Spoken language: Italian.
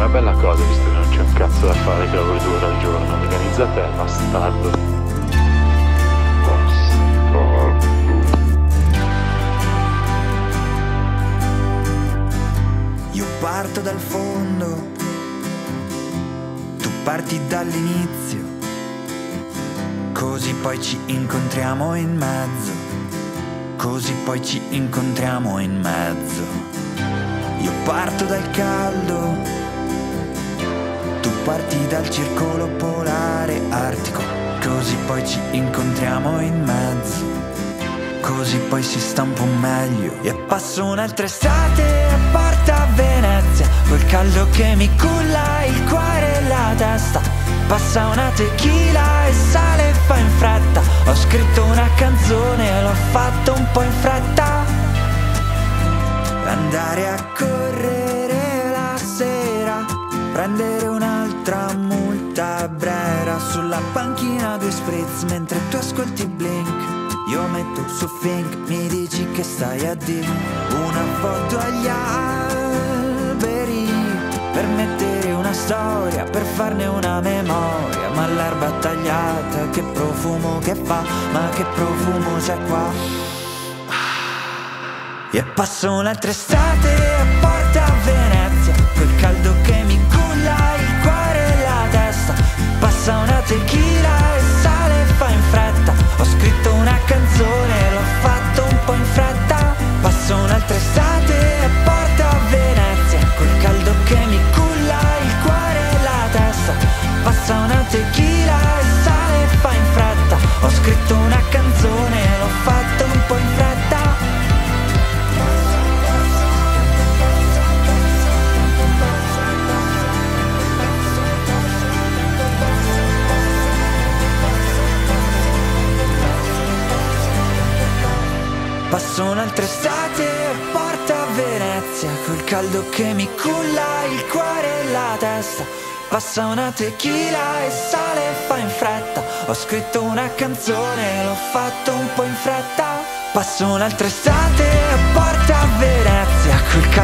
bella cosa visto che non c'è un cazzo da fare che lavori 2 ore al giorno. Organizza te, bastardo. Io parto dal fondo, tu parti dall'inizio, così poi ci incontriamo in mezzo, così poi ci incontriamo in mezzo. Io parto dal caldo, tu parti dal circolo polare artico, così poi ci incontriamo in mezzo, così poi si sta un po' meglio. E passo un'altra estate a Porta Venezia, col caldo che mi culla il cuore e la testa. Passa una tequila e sale e fa in fretta. Ho scritto una canzone e l'ho fatto un po' in fretta. Andare a correre la sera, prendere un'altra multa a Brera. Sulla panchina 2 spritz mentre tu ascolti Blink. Io metto su Fink, mi dici che stai a dire. Una foto agli alberi, per mettere una storia, per farne una memoria. Ma l'erba tagliata, che profumo che fa, ma che profumo c'è qua. E passo un'altra estate a Porta Venezia, col caldo che mi culla il cuore e la testa. Passa una tequila e sale e fa in fretta. Ho scritto una canzone e l'ho fatto un po' in fretta. Passo un'altra estate a Porta Venezia, col caldo che mi culla il cuore e la testa. Passa una tequila e sale e fa in fretta. Ho scritto una canzone e l'ho fatto un po' in fretta. Passo un'altra estate a Porta Venezia, col caldo che mi culla il cuore e la testa. Passa una tequila e sale e fa in fretta. Ho scritto una canzone e l'ho fatto un po' in fretta. Passo un'altra estate a Porta Venezia, col caldo